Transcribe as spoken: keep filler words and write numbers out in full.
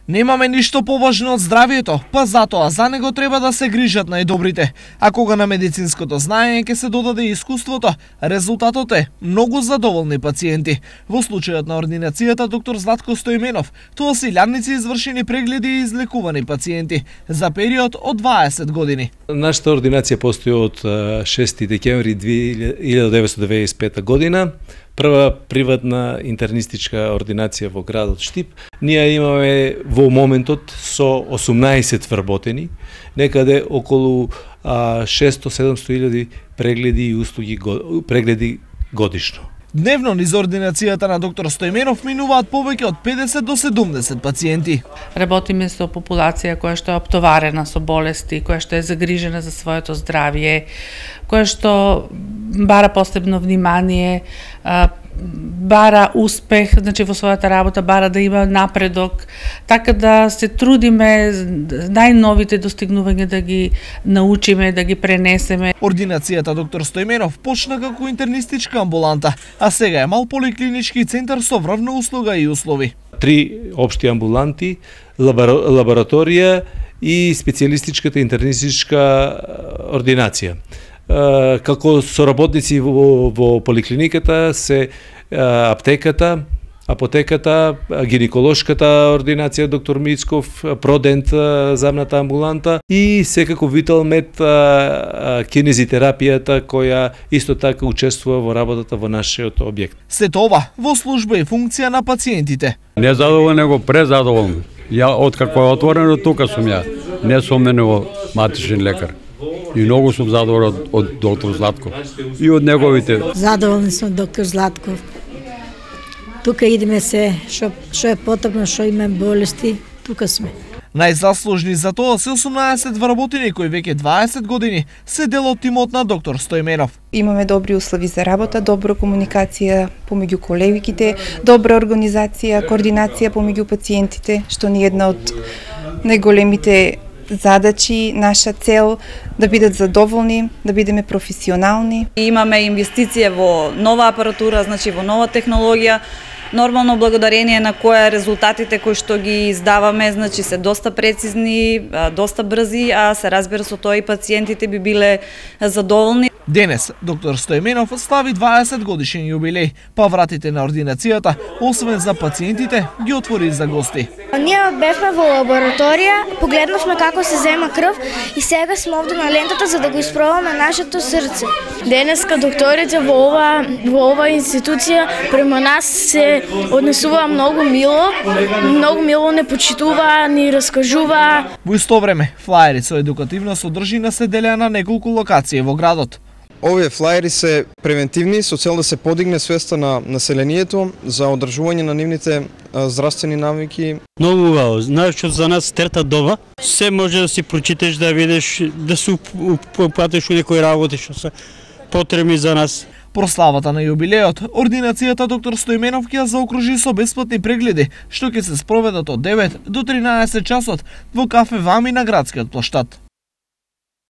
Немаме ништо поважно од здравието, па затоа за него треба да се грижат најдобрите. А кога на медицинското знаење ќе се додаде искуството, резултатот е многу задоволни пациенти. Во случајот на ординацијата доктор Златко Стоименов, тоа се илјадници извршени прегледи и излекувани пациенти за период од дваесет години. Нашата ординација постои од шести декември две илјади деветстотини деветдесет и пета година. Прва приватна интернистичка ординација во градот Штип. Ние имаме во моментот со осумнаесет вработени, некаде околу шесто-седумсто илјади прегледи и услуги прегледи годишно. Дневно низ ординацијата на доктор Стоименов минуваат повеќе од педесет до седумдесет пациенти. Работиме со популација која што е оптоварена со болести, која што е загрижена за своето здравје, која што бара посебно внимание, бара успех, значи во својата работа, бара да има напредок, така да се трудиме најновите достигнувања да ги научиме, да ги пренесеме. Ординацијата доктор Стоименов почна како интернистичка амбуланта, а сега е мал поликлинички центар со врвна услуга и услови. Три општи амбуланти, лабораторија и специјалистичката интернистичка ординација. Како соработници во, во поликлиниката се аптеката, апотеката, гинеколошката ординација доктор Мицков, Продент замната амбуланта и секако Виталмед кинезитерапијата која исто така учествува во работата во нашиот објект. Сето ова во служба и функција на пациентите. Не задоволен, него презадоволен. Ја откако е отворено тука сум ја. Не сум мене матичен лекар. И многу сум задоволен од, од доктор Златков и од неговите. Задоволен сум од доктор Златков. Тука идеме се, што, што е потребно, што има болести, тука сме. Најзаслужни за тоа се осумнаесет вработени кои веќе дваесет години се дел од тимот на доктор Стоименов. Имаме добри услови за работа, добра комуникација помеѓу колегите, добра организација, координација помеѓу пациентите, што ни е една од најголемите задачи, наша цел да бидат задоволни, да бидеме професионални. Имаме инвестиција во нова апаратура, значи во нова технологија, нормално благодарение на која резултатите кои што ги издаваме, значи се доста прецизни, доста брзи, а се разбира со тоа и пациентите би биле задоволни. Денес доктор Стоименов слави дваесет годишен јубилеј, па вратите на ординацијата, освен за пациентите, ги отвори за гости. Ние бевме во лабораторија, погледнавме како се зема крв и сега сме овде на лентата за да го испробваме нашето срце. Денеска докторите во ова во ова институција према нас се однесува многу мило, многу мило не почитува, ни раскажува. Во исто време, флаери со едукативна содржина се делеа на неколку локации во градот. Овие флаери се превентивни со цел да се подигне свеста на населението за одржување на нивните здравствени навики. Многу убаво, знаеш што за нас трета доба, се може да си прочиташ, да видиш, да се упатиш у некои работи што се потребни за нас. Прославата на јубилеот, ординацијата доктор Стоименов ќе ја заокружи со бесплатни прегледи, што ќе се спроведат од девет до тринаесет часот во кафе Вами на градскиот плоштад.